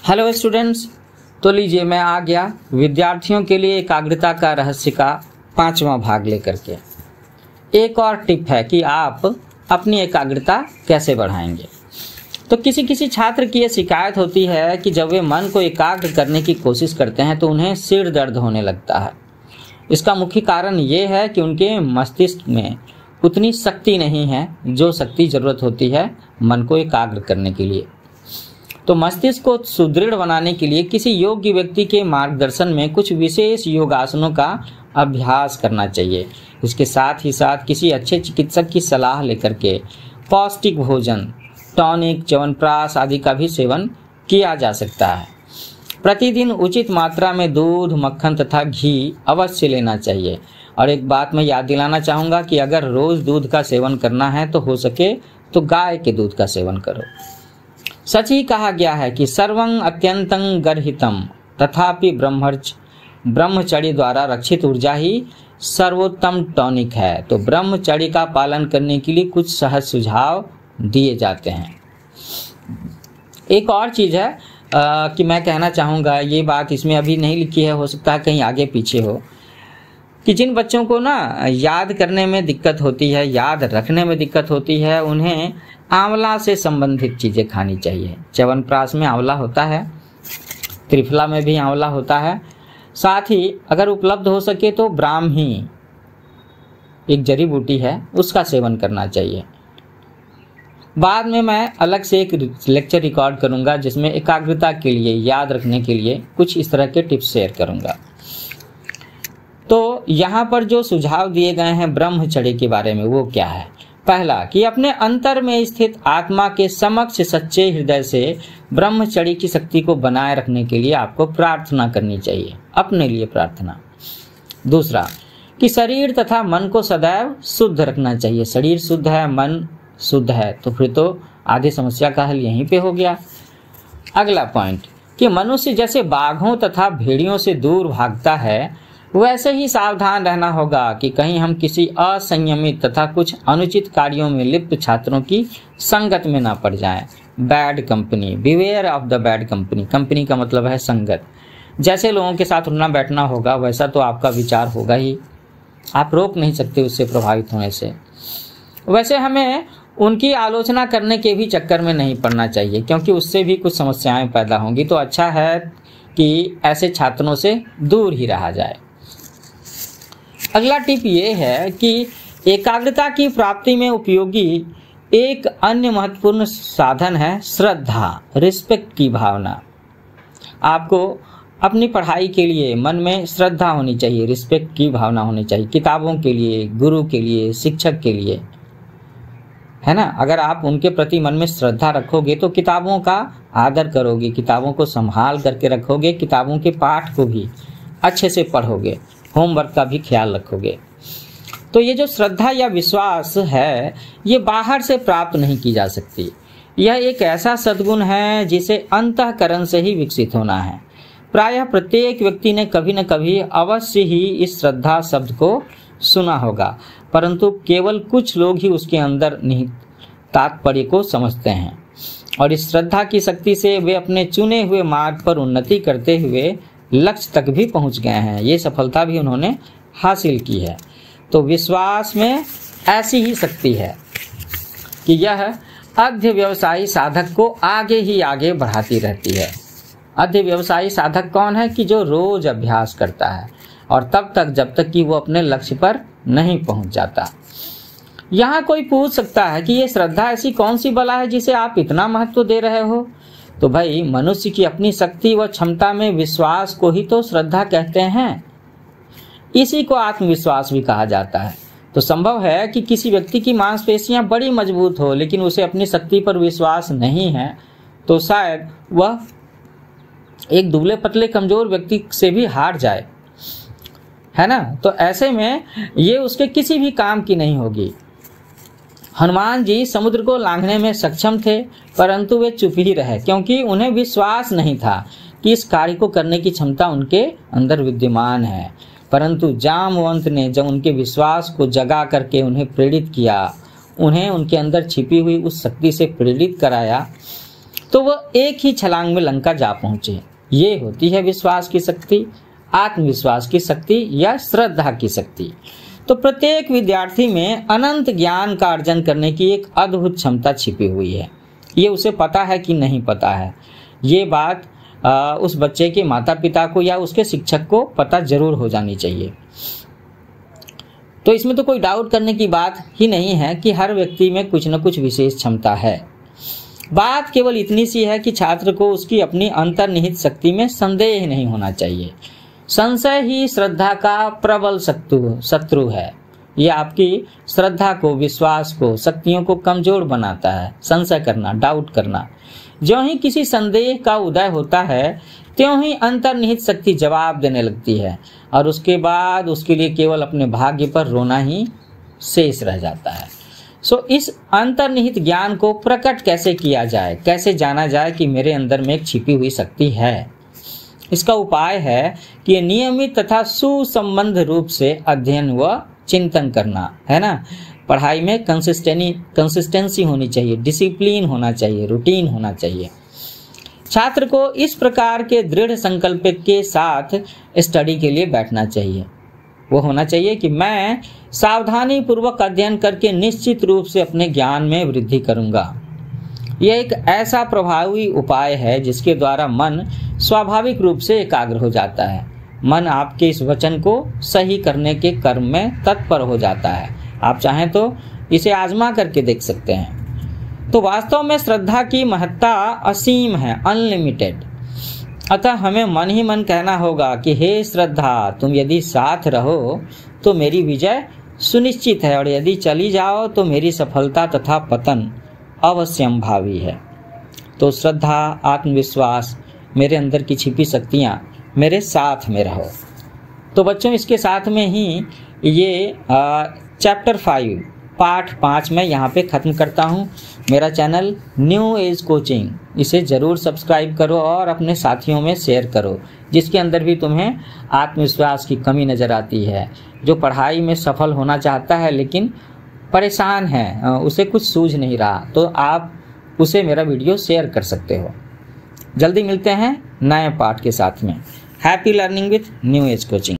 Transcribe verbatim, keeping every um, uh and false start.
Hello students, तो लीजिए मैं आ गया विद्यार्थियों के लिए एकाग्रता का रहस्य का पांचवा भाग लेकर के। एक और टिप है कि आप अपनी एकाग्रता कैसे बढ़ाएंगे। तो किसी किसी छात्र की ये शिकायत होती है कि जब वे मन को एकाग्र करने की कोशिश करते हैं तो उन्हें सिर दर्द होने लगता है। इसका मुख्य कारण ये है कि उनके मस्तिष्क में उतनी शक्ति नहीं है जो शक्ति जरूरत होती है मन को एकाग्र करने के लिए। तो मस्तिष्क को सुदृढ़ बनाने के लिए किसी योग्य व्यक्ति के मार्गदर्शन में कुछ विशेष योगासनों का अभ्यास करना चाहिए। इसके साथ ही साथ किसी अच्छे चिकित्सक की सलाह लेकर के पौष्टिक भोजन, टॉनिक, च्यवनप्राश आदि का भी सेवन किया जा सकता है। प्रतिदिन उचित मात्रा में दूध, मक्खन तथा घी अवश्य लेना चाहिए। और एक बात मैं याद दिलाना चाहूँगा कि अगर रोज दूध का सेवन करना है तो हो सके तो गाय के दूध का सेवन करो। सच ही कहा गया है कि सर्वं अत्यंतं गर्हितम तथापि ब्रह्मचर्य ब्रह्मचर्य द्वारा रक्षित ऊर्जा ही सर्वोत्तम टॉनिक है। तो ब्रह्मचर्य का पालन करने के लिए कुछ सहज सुझाव दिए जाते हैं। एक और चीज़ है आ, कि मैं कहना चाहूँगा, ये बात इसमें अभी नहीं लिखी है, हो सकता है कहीं आगे पीछे हो, कि जिन बच्चों को ना याद करने में दिक्कत होती है, याद रखने में दिक्कत होती है, उन्हें आंवला से संबंधित चीज़ें खानी चाहिए। च्यवनप्राश में आंवला होता है, त्रिफला में भी आंवला होता है। साथ ही अगर उपलब्ध हो सके तो ब्राह्मी एक जड़ी बूटी है, उसका सेवन करना चाहिए। बाद में मैं अलग से एक लेक्चर रिकॉर्ड करूंगा जिसमें एकाग्रता के लिए, याद रखने के लिए कुछ इस तरह के टिप्स शेयर करूंगा। तो यहाँ पर जो सुझाव दिए गए हैं ब्रह्मचर्य के बारे में, वो क्या है? पहला, कि अपने अंतर में स्थित आत्मा के समक्ष सच्चे हृदय से ब्रह्मचर्य की शक्ति को बनाए रखने के लिए आपको प्रार्थना करनी चाहिए, अपने लिए प्रार्थना। दूसरा, कि शरीर तथा मन को सदैव शुद्ध रखना चाहिए। शरीर शुद्ध है, मन शुद्ध है, तो फिर तो आधी समस्या का हल यहीं पे हो गया। अगला पॉइंट, कि मनुष्य जैसे बाघों तथा भेड़ियों से दूर भागता है, वैसे ही सावधान रहना होगा कि कहीं हम किसी असंयमित तथा कुछ अनुचित कार्यों में लिप्त छात्रों की संगत में ना पड़ जाएं। Bad company, beware of the bad company. Company का मतलब है संगत। जैसे लोगों के साथ उठना बैठना होगा वैसा तो आपका विचार होगा ही, आप रोक नहीं सकते उससे प्रभावित होने से। वैसे हमें उनकी आलोचना करने के भी चक्कर में नहीं पड़ना चाहिए, क्योंकि उससे भी कुछ समस्याएं पैदा होंगी। तो अच्छा है कि ऐसे छात्रों से दूर ही रहा जाए। अगला टिप ये है कि एकाग्रता की प्राप्ति में उपयोगी एक अन्य महत्वपूर्ण साधन है श्रद्धा, रिस्पेक्ट की भावना। आपको अपनी पढ़ाई के लिए मन में श्रद्धा होनी चाहिए, रिस्पेक्ट की भावना होनी चाहिए, किताबों के लिए, गुरु के लिए, शिक्षक के लिए, है ना। अगर आप उनके प्रति मन में श्रद्धा रखोगे तो किताबों का आदर करोगे, किताबों को संभाल करके रखोगे, किताबों के पाठ को भी अच्छे से पढ़ोगे, होमवर्क का भी ख्याल रखोगे। तो ये जो श्रद्धा या विश्वास है, ये बाहर से प्राप्त नहीं की जा सकती। यह एक ऐसा सद्गुण है जिसे अंतःकरण से ही विकसित होना है। प्रायः प्रत्येक व्यक्ति ने कभी न कभी अवश्य ही इस श्रद्धा शब्द को सुना होगा, परंतु केवल कुछ लोग ही उसके अंदर निहित तात्पर्य को समझते हैं। और इस श्रद्धा की शक्ति से वे अपने चुने हुए मार्ग पर उन्नति करते हुए लक्ष्य तक भी पहुंच गए हैं। ये सफलता भी उन्होंने हासिल की है। तो विश्वास में ऐसी ही शक्ति है कि यह अध्यवसायी साधक को आगे ही आगे बढ़ाती रहती है। अध्यवसायी साधक कौन है? कि जो रोज अभ्यास करता है और तब तक जब तक कि वो अपने लक्ष्य पर नहीं पहुंच जाता। यहाँ कोई पूछ सकता है कि ये श्रद्धा ऐसी कौन सी बला है जिसे आप इतना महत्व दे रहे हो? तो भाई, मनुष्य की अपनी शक्ति व क्षमता में विश्वास को ही तो श्रद्धा कहते हैं। इसी को आत्मविश्वास भी कहा जाता है। तो संभव है कि किसी व्यक्ति की मांसपेशियां बड़ी मजबूत हो लेकिन उसे अपनी शक्ति पर विश्वास नहीं है, तो शायद वह एक दुबले पतले कमजोर व्यक्ति से भी हार जाए, है ना। तो ऐसे में ये उसके किसी भी काम की नहीं होगी। हनुमान जी समुद्र को लांघने में सक्षम थे, परंतु वे चुप ही रहे, क्योंकि उन्हें विश्वास नहीं था कि इस कार्य को करने की क्षमता उनके अंदर विद्यमान है। परंतु जामवंत ने जब उनके विश्वास को जगा करके उन्हें प्रेरित किया, उन्हें उनके अंदर छिपी हुई उस शक्ति से प्रेरित कराया, तो वह एक ही छलांग में लंका जा पहुंचे। ये होती है विश्वास की शक्ति, आत्मविश्वास की शक्ति या श्रद्धा की शक्ति। तो प्रत्येक विद्यार्थी में अनंत ज्ञान का अर्जन करने की एक अद्भुत क्षमता छिपी हुई है। ये उसे पता है कि नहीं पता है, ये बात आ, उस बच्चे के माता पिता को या उसके शिक्षक को पता जरूर हो जानी चाहिए। तो इसमें तो कोई डाउट करने की बात ही नहीं है कि हर व्यक्ति में कुछ न कुछ विशेष क्षमता है। बात केवल इतनी सी है कि छात्र को उसकी अपनी अंतर्निहित शक्ति में संदेह नहीं होना चाहिए। संशय ही श्रद्धा का प्रबल शत्रु शत्रु है। ये आपकी श्रद्धा को, विश्वास को, शक्तियों को कमजोर बनाता है। संशय करना, डाउट करना। ज्यों ही किसी संदेह का उदय होता है त्यों ही अंतर्निहित शक्ति जवाब देने लगती है और उसके बाद उसके लिए केवल अपने भाग्य पर रोना ही शेष रह जाता है। सो इस अंतर्निहित ज्ञान को प्रकट कैसे किया जाए, कैसे जाना जाए कि मेरे अंदर में एक छिपी हुई शक्ति है? इसका उपाय है कि नियमित तथा सुसंबद्ध रूप से अध्ययन व चिंतन करना, है ना। पढ़ाई में कंसिस्टेंसी कंसिस्टेंसी होनी चाहिए, डिसिप्लिन होना चाहिए, रूटीन होना चाहिए। छात्र को इस प्रकार के दृढ़ संकल्प के साथ स्टडी के लिए बैठना चाहिए। वो होना चाहिए कि मैं सावधानी पूर्वक अध्ययन करके निश्चित रूप से अपने ज्ञान में वृद्धि करूंगा। यह एक ऐसा प्रभावी उपाय है जिसके द्वारा मन स्वाभाविक रूप से एकाग्र हो जाता है। मन आपके इस वचन को सही करने के कर्म में तत्पर हो जाता है। आप चाहें तो इसे आजमा करके देख सकते हैं। तो वास्तव में श्रद्धा की महत्ता असीम है, अनलिमिटेड। अतः हमें मन ही मन कहना होगा कि हे श्रद्धा, तुम यदि साथ रहो तो मेरी विजय सुनिश्चित है और यदि चली जाओ तो मेरी सफलता तथा पतन अवश्यंभावी है। तो श्रद्धा, आत्मविश्वास, मेरे अंदर की छिपी शक्तियाँ मेरे साथ में रहो। तो बच्चों, इसके साथ में ही ये आ, चैप्टर फाइव पार्ट पाँच में यहाँ पे ख़त्म करता हूँ। मेरा चैनल न्यू एज कोचिंग, इसे ज़रूर सब्सक्राइब करो और अपने साथियों में शेयर करो जिसके अंदर भी तुम्हें आत्मविश्वास की कमी नज़र आती है, जो पढ़ाई में सफल होना चाहता है लेकिन परेशान है, उसे कुछ सूझ नहीं रहा, तो आप उसे मेरा वीडियो शेयर कर सकते हो। जल्दी मिलते हैं नए पार्ट के साथ में। Happy learning with new age coaching.